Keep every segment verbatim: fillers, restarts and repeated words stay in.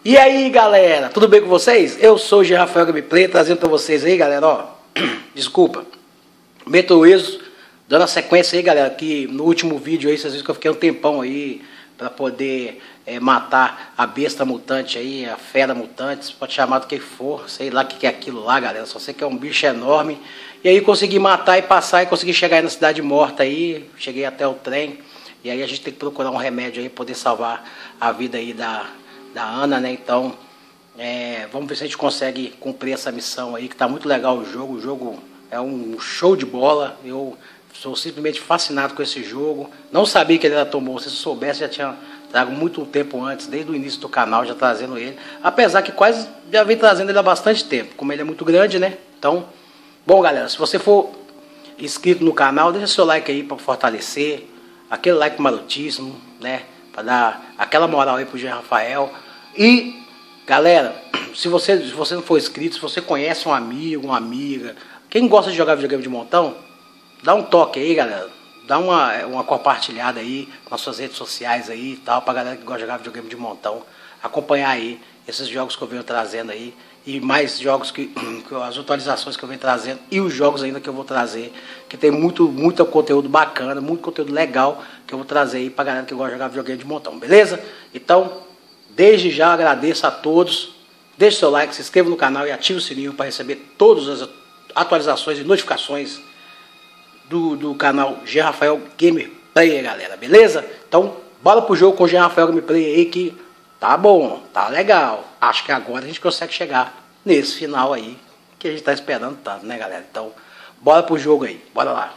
E aí galera, tudo bem com vocês? Eu sou o G. Rafael Gameplay, trazendo pra vocês aí galera, ó, desculpa, Metro Exodus, dando a sequência aí galera, que no último vídeo aí, vocês viram que eu fiquei um tempão aí pra poder é, matar a besta mutante aí, a fera mutante, pode chamar do que for, sei lá o que é aquilo lá galera, só sei que é um bicho enorme. E aí consegui matar e passar e consegui chegar aí na cidade morta aí, cheguei até o trem, e aí a gente tem que procurar um remédio aí, poder salvar a vida aí da... da Ana, né? Então, é, vamos ver se a gente consegue cumprir essa missão aí, que tá muito legal o jogo. O jogo é um show de bola. Eu sou simplesmente fascinado com esse jogo. Não sabia que ele era tão bom. Se eu soubesse, já tinha trago muito tempo antes, desde o início do canal, já trazendo ele. Apesar que quase já vem trazendo ele há bastante tempo, como ele é muito grande, né? Então, bom, galera, se você for inscrito no canal, deixa seu like aí para fortalecer. Aquele like marotíssimo, né? Para dar aquela moral aí pro Jean Rafael. E, galera, se você, se você não for inscrito, se você conhece um amigo, uma amiga, quem gosta de jogar videogame de montão, dá um toque aí, galera. Dá uma, uma compartilhada aí nas suas redes sociais aí e tal, pra galera que gosta de jogar videogame de montão. Acompanhar aí esses jogos que eu venho trazendo aí. E mais jogos, que, que as atualizações que eu venho trazendo. E os jogos ainda que eu vou trazer. Que tem muito, muito conteúdo bacana, muito conteúdo legal que eu vou trazer aí pra galera que gosta de jogar videogame de montão, beleza? Então, desde já agradeço a todos. Deixe seu like, se inscreva no canal e ative o sininho para receber todas as atualizações e notificações do, do canal G. Rafael Gameplay, galera, beleza? Então, bora pro jogo com o G. Rafael Gameplay aí que tá bom, tá legal. Acho que agora a gente consegue chegar nesse final aí que a gente tá esperando tanto, né, galera? Então, bora pro jogo aí, bora lá.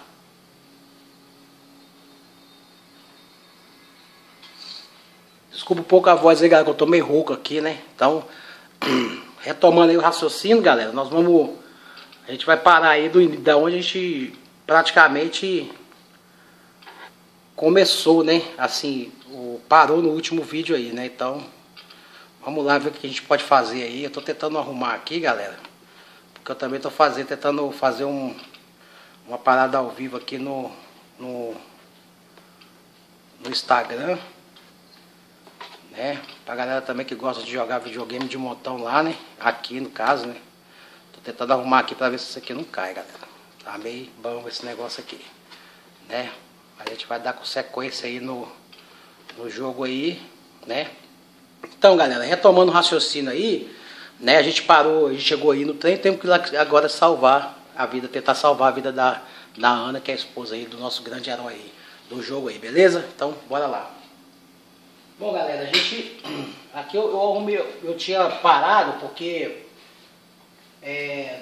Desculpa um pouco a voz aí, galera, que eu tô meio rouco aqui, né? Então, retomando aí o raciocínio, galera, nós vamos... A gente vai parar aí do, da onde a gente praticamente começou, né? Assim, o, parou no último vídeo aí, né? Então, vamos lá ver o que a gente pode fazer aí. Eu tô tentando arrumar aqui, galera, porque eu também tô fazendo, tentando fazer um, uma parada ao vivo aqui no, no, no Instagram. É, pra galera também que gosta de jogar videogame de montão lá, né? Aqui no caso, né? Tô tentando arrumar aqui pra ver se isso aqui não cai, galera. Tá meio bom esse negócio aqui, né? A gente vai dar com sequência aí no, no jogo aí, né? Então, galera, retomando o raciocínio aí, né? A gente parou, a gente chegou aí no trem, temos que ir agora salvar a vida, tentar salvar a vida da, da Ana, que é a esposa aí do nosso grande herói aí, do jogo aí, beleza? Então, bora lá. Bom, galera, a gente, aqui eu, eu, eu, eu tinha parado porque é,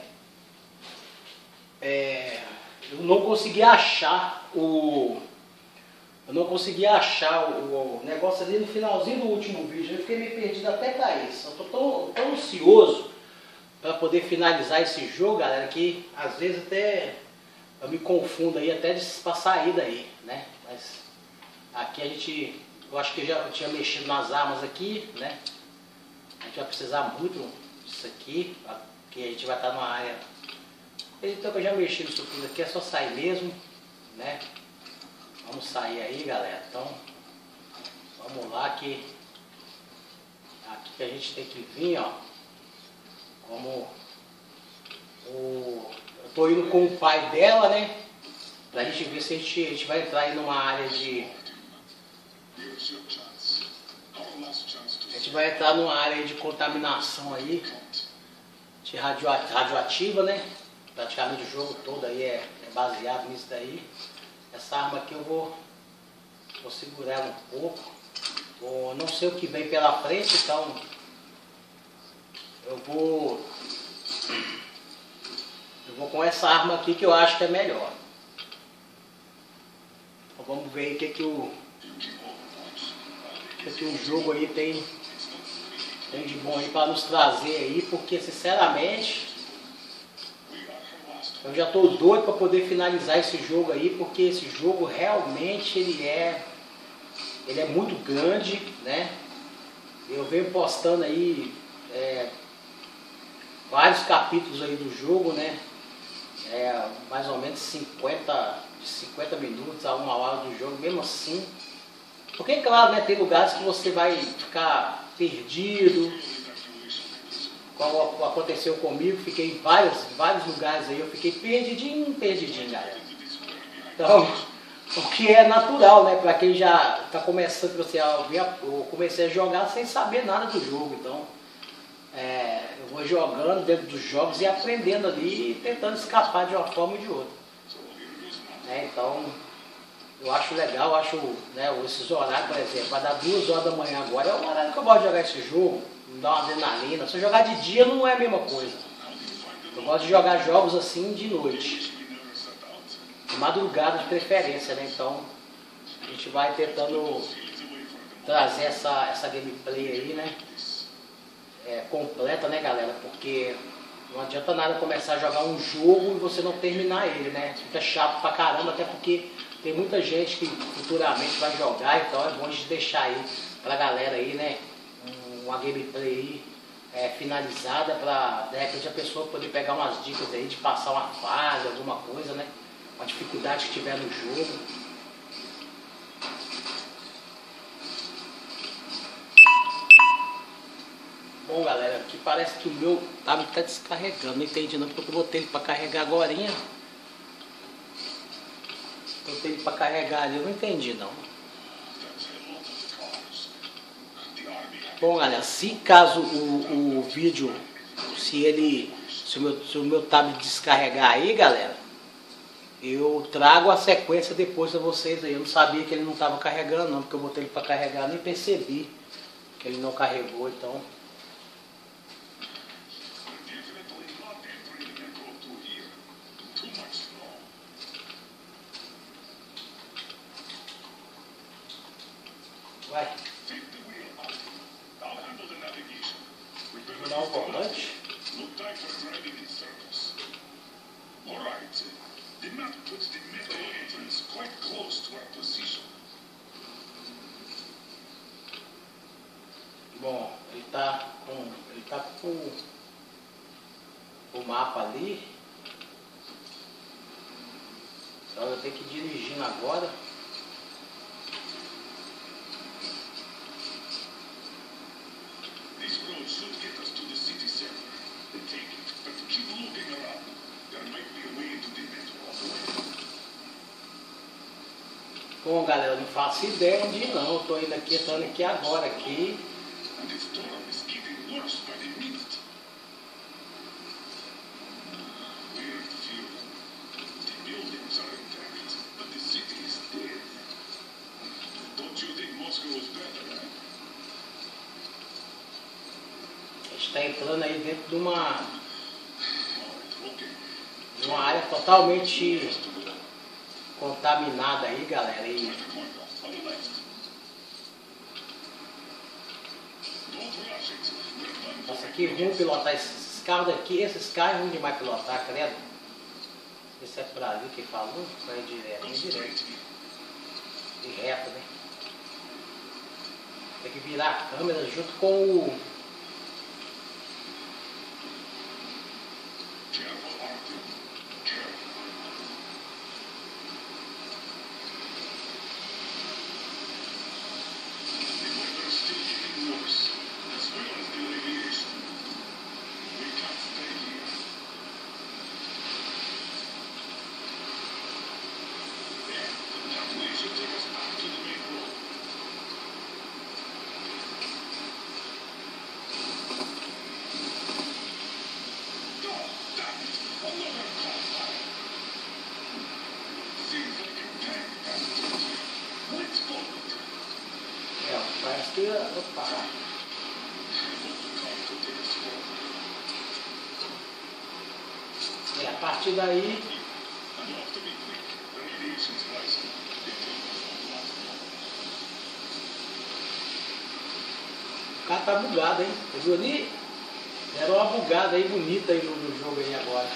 é, eu não conseguia achar o, eu não conseguia achar o, o negócio ali no finalzinho do último vídeo, eu fiquei meio perdido até pra isso, eu tô tão, tão ansioso para poder finalizar esse jogo, galera, que às vezes até eu me confundo aí até pra sair daí, né, mas aqui a gente... Eu acho que já tinha mexido nas armas aqui, né? A gente vai precisar muito disso aqui, porque a gente vai estar numa área... Então que eu já mexi nisso tudo aqui, é só sair mesmo, né? Vamos sair aí, galera. Então, vamos lá que... Aqui que a gente tem que vir, ó. Como... O... Eu tô indo com o pai dela, né? Pra gente ver se a gente, a gente vai entrar aí numa área de... A gente vai entrar numa área de contaminação aí, de radioativa, né? Praticamente o jogo todo aí é, é baseado nisso daí. Essa arma aqui eu vou, vou segurar ela um pouco. Vou, não sei o que vem pela frente, então eu vou, eu vou com essa arma aqui que eu acho que é melhor. Então vamos ver o que que o que o jogo aí tem, tem de bom aí para nos trazer aí, porque sinceramente eu já tô doido para poder finalizar esse jogo aí, porque esse jogo realmente ele é ele é muito grande, né? Eu venho postando aí é, vários capítulos aí do jogo, né? É, mais ou menos cinquenta, de cinquenta minutos a uma hora do jogo, mesmo assim Porque, claro, né, tem lugares que você vai ficar perdido, como aconteceu comigo, fiquei em vários, vários lugares aí, eu fiquei perdidinho, perdidinho, galera. Então, o que é natural, né, para quem já está começando, você, eu comecei a jogar sem saber nada do jogo, então, é, eu vou jogando dentro dos jogos e aprendendo ali e tentando escapar de uma forma ou de outra. É, então, eu acho legal, eu acho, né, esses horários, por exemplo, vai dar duas horas da manhã agora, é o horário que eu gosto de jogar esse jogo, me dá uma adrenalina. Se eu jogar de dia não é a mesma coisa. Eu gosto de jogar jogos assim de noite, de madrugada de preferência, né? Então, a gente vai tentando trazer essa, essa gameplay aí, né? É, completa, né, galera? Porque não adianta nada começar a jogar um jogo e você não terminar ele, né? Fica chato pra caramba, até porque tem muita gente que futuramente vai jogar, então é bom a gente deixar aí pra galera aí, né? Uma gameplay aí, é, finalizada pra, de repente, a pessoa poder pegar umas dicas aí de passar uma fase, alguma coisa, né? Uma dificuldade que tiver no jogo. Bom, galera, aqui parece que o meu tablet está descarregando. Não entendi não, porque eu botei ele para carregar agora. Botei ele para carregar ali, eu não entendi não. Bom, galera, se caso o, o vídeo, se ele, se o, meu, se o meu tablet descarregar aí, galera, eu trago a sequência depois para vocês aí. Eu não sabia que ele não estava carregando não, porque eu botei ele para carregar, nem percebi que ele não carregou, então... Vai. Vou dar um volante. Bom, ele tá com, ele tá com o mapa ali. Então eu tenho que ir dirigindo agora. Bom, galera, eu não faço ideia onde ir não. Eu tô indo aqui, tô indo aqui agora aqui. A gente está entrando aí dentro de uma, de uma área totalmente contaminada aí, galera. E nossa, que ruim pilotar esses carros daqui. Esses carros é ruim demais pilotar, credo. Esse é pra ali que falou, vai direto, direto. De reto, né? Tem que virar a câmera junto com o... Parece que... Opa. É, a partir daí... O cara tá bugado, hein? Você viu ali? Era uma bugada aí bonita aí no, no jogo aí agora.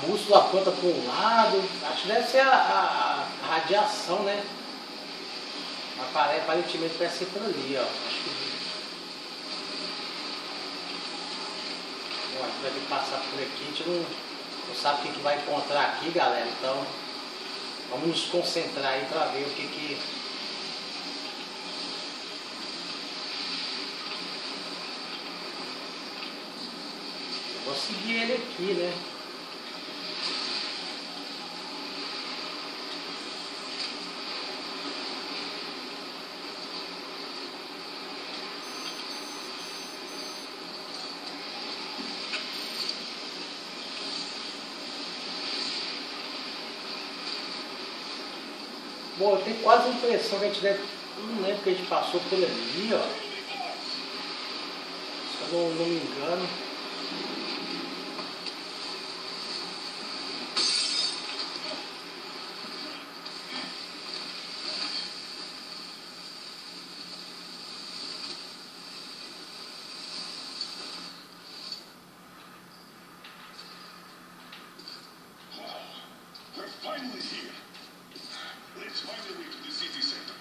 bússola aponta para um lado. Acho que deve ser a, a, a radiação, né? Apare- Aparentemente parece ser por ali, ó. Acho que... Bom, a gente vai ter que passar por aqui, a gente não, não sabe o que, que vai encontrar aqui, galera. Então, vamos nos concentrar aí para ver o que que... Eu vou seguir ele aqui, né? Bom, eu tenho quase a impressão que a gente deve... Não lembro que a gente passou por ali, ó. Se eu não, não me engano. We're finally here. Let's find a way to the city center.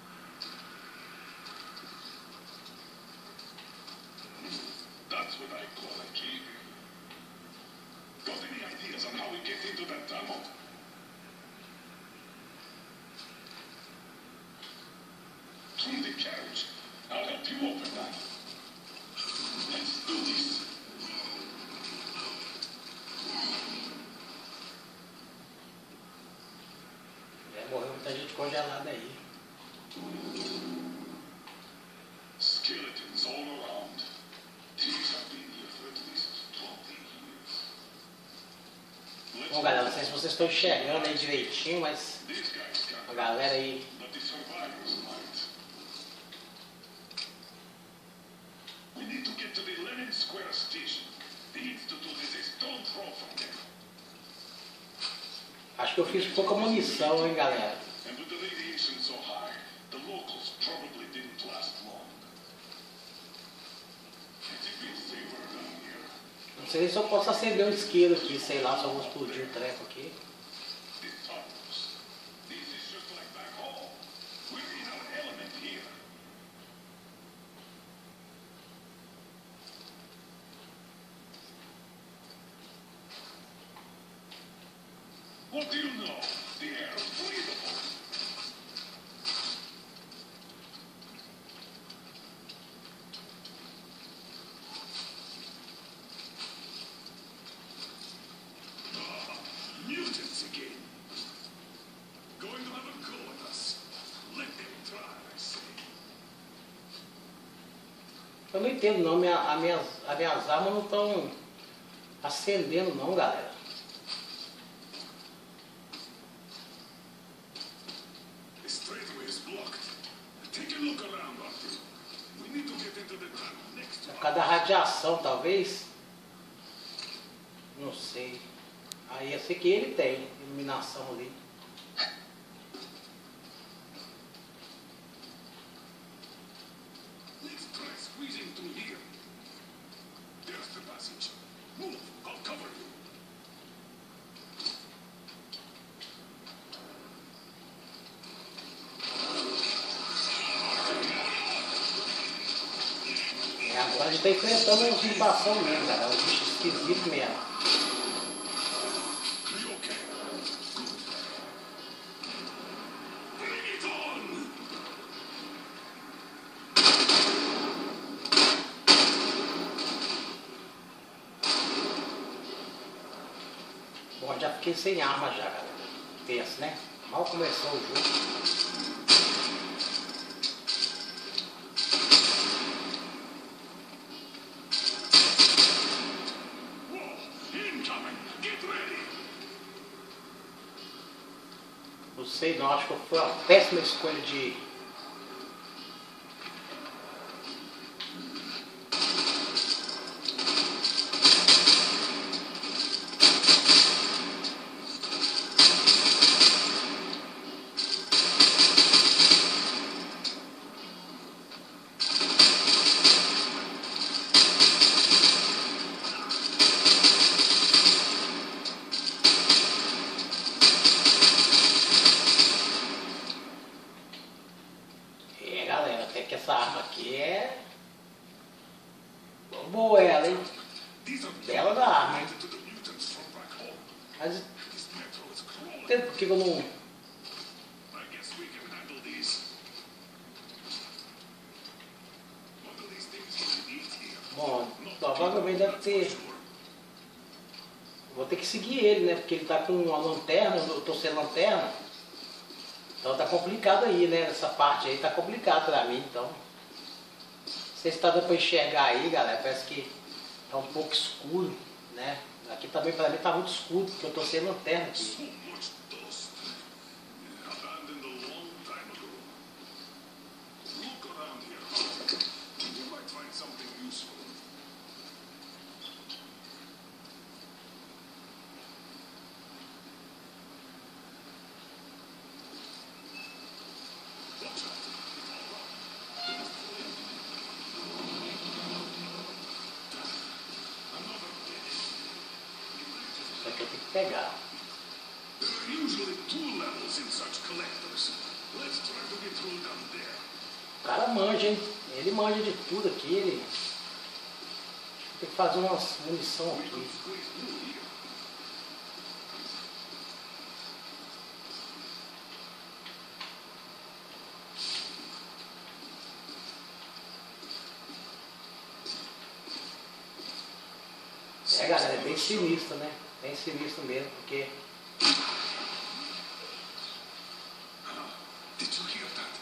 That's what I call a cave. Got any ideas on how we get into that tunnel? From the carriage. I'll help you open that. Let's do this. Morreu muita gente congelada aí. Skeletons all around. These have been here for at least twenty years. Bom, galera, não sei se vocês estão enxergando aí direitinho, mas These guys a got galera aí... but the survivors might. We need to get to the Lenin Square station. The Institute is a stone throw from there. Acho que eu fiz pouca munição, hein, galera. And with the radiation so high, the locals probably didn't last long. It's a bit safer down here. Não sei se eu posso acender um isqueiro aqui, sei lá, só vou explodir o treco aqui. The tunnels. This is just like back home. We're in our element here. What do you know? The air is breathable. Ah, mutants again. Going to have a go at us. Let them try, I say. Eu não entendo não, minha, a minhas, as minhas armas não estão acendendo não, galera. The straightaway is blocked. Take a look around, Arthur. We need to get into the tunnel next Por time. causa da radiação, talvez. Não sei. Aí esse aqui ele tem, iluminação ali. Let's try squeezing through here. There's the passage. Move, I'll cover you. É, agora a gente tá enfrentando uma invasão mesmo, galera. Um bicho esquisito mesmo. You okay? Bring it on! Bom, já fiquei sem arma já, galera. Pensa, né? Mal começou o jogo. Whoa! Incoming! Get ready! Não sei não, acho que foi uma péssima escolha de... É que essa arma aqui é... boa ela, hein? These are Bela da arma, hein? to the mutants from back home. Mas This metal is crawling. entendo por que eu não... I guess we can handle these. What do these things really need here? Bom, provavelmente deve ter... Vou ter que seguir ele, né? Porque ele tá com uma lanterna, eu tô sem lanterna. Então tá complicado aí, né? Essa parte aí tá complicado pra mim, então... Não sei se tá dando pra enxergar aí, galera. Parece que tá um pouco escuro, né? Aqui também pra mim tá muito escuro, porque eu tô sem lanterna aqui. So much dust. Abandoned a long time ago. Look around here. You might find something useful. Watch out. Another dead. Isso aqui eu tenho que pegar. There are usually two levels in such collectors. Let's try to get through down there. O cara manja, hein? Ele manja de tudo aqui, ele... Tem que fazer umas munição We aqui. can squeeze through here. É, galera, é bem sinistro, né? Bem sinistro mesmo, porque... Did you hear that?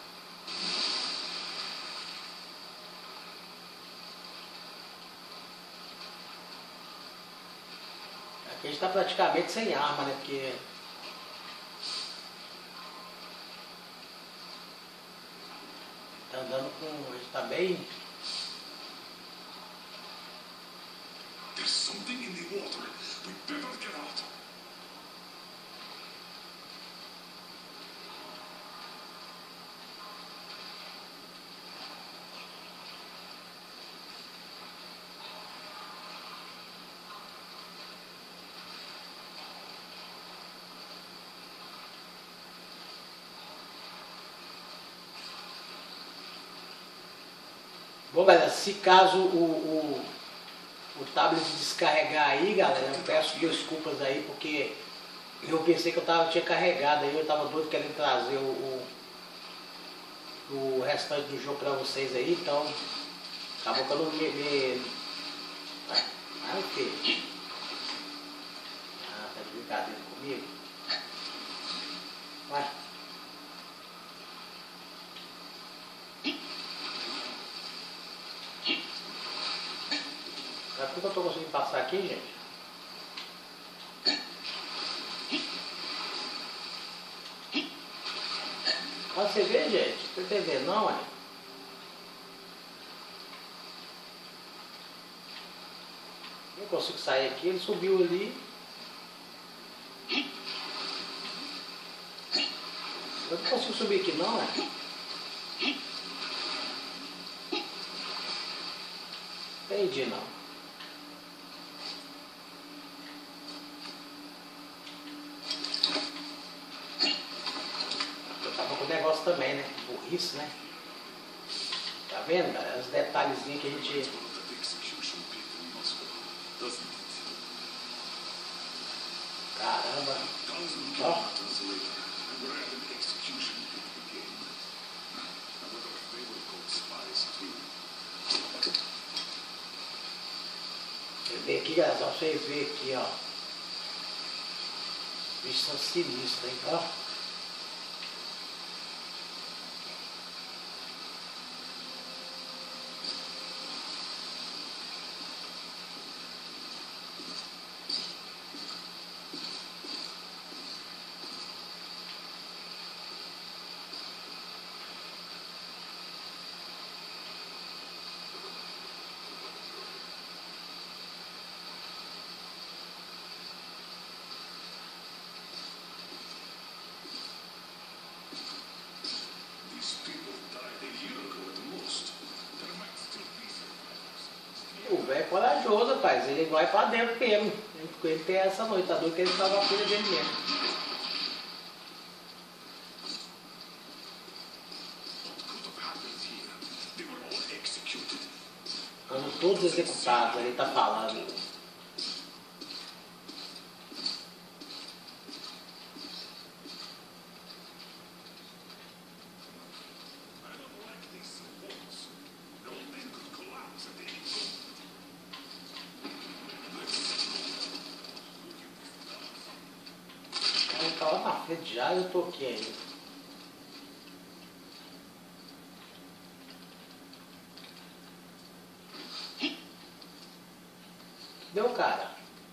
Aqui a gente tá praticamente sem arma, né? Porque... Tá andando com... A gente tá bem... There's something in the water. We better get out. Bom, galera, se caso o, o, o tablet descarregar aí, galera, eu peço desculpas aí, porque eu pensei que eu tava, tinha carregado aí, eu tava doido querendo trazer o, o, o restante do jogo pra vocês aí, então acabou que eu não me... me... Ah, o quê? Ah, tá de brincadeira comigo? Vai. Sabe por que eu tô conseguindo passar aqui, gente? Olha, você vê, gente? Não tô entendendo, não, olha. Eu consigo sair aqui, ele subiu ali. Eu não consigo subir aqui, não, olha. Entendi, não. Eu tava com o negócio também, né? Burrice, né? Tá vendo, cara? Os detalhezinhos que a gente... That execution pit in Moscow, doesn't it? Caramba. Thousand Ó. kilometers later, and we're at an execution pit again. I wonder if they were called spies too. Você vê aqui, galera, só pra vocês verem aqui, ó. Os bichos são sinistros, hein? Ó. These people died a year ago at the most. There might still be survivors. O velho é corajoso, rapaz. Ele vai pra dentro mesmo. Ele, ele tem essa noite, tá doido que ele tava a filha dele mesmo. What could have happened here? todos executados, ele tá falando. I don't like these supports. No thing could collapse at any moment. Ele tá lá na frente já e eu tô aqui ainda. Deu, cara.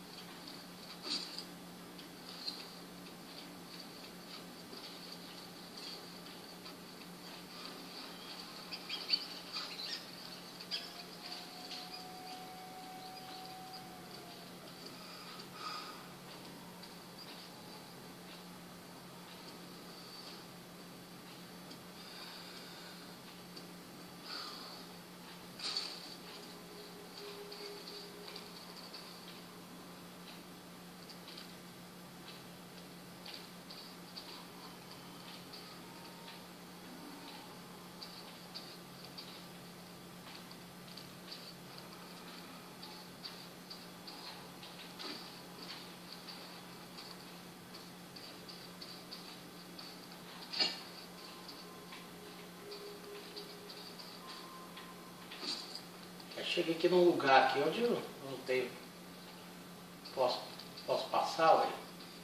Cheguei aqui num lugar aqui onde eu não tenho. Posso, posso passar, ué?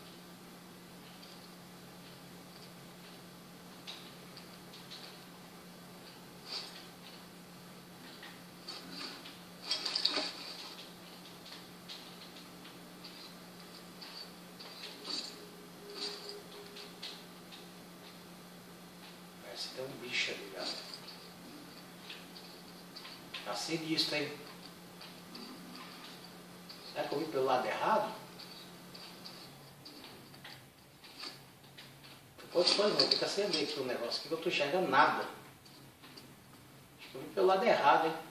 Parece que tem um bicho ali, galera. Tá sinistro, hein? Será que eu vim pelo lado errado? Não pode ser, não. Fica acender aqui o negócio aqui que eu não tô enxergando nada. Acho que eu vim pelo lado errado, hein?